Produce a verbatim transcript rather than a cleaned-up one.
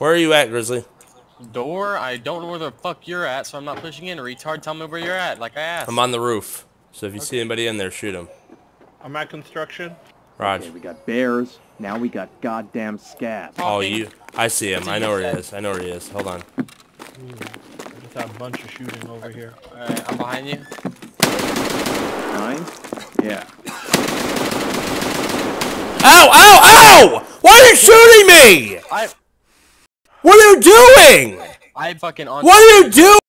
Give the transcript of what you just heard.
Where are you at, Grizzly? Door? I don't know where the fuck you're at, so I'm not pushing in. Retard, tell me where you're at, like I asked. I'm on the roof. So if you Okay. see anybody in there, shoot him. I'm at construction. Raj. Okay, we got bears. Now we got goddamn scabs. Oh, you. I see him. I know where he is. I know where he is. Hold on. Ooh, I just have a bunch of shooting over here. Alright, I'm behind you. Nine? Yeah. Ow! Ow! Ow! Why are you shooting me? I. What are you doing? I fucking on. What are you doing?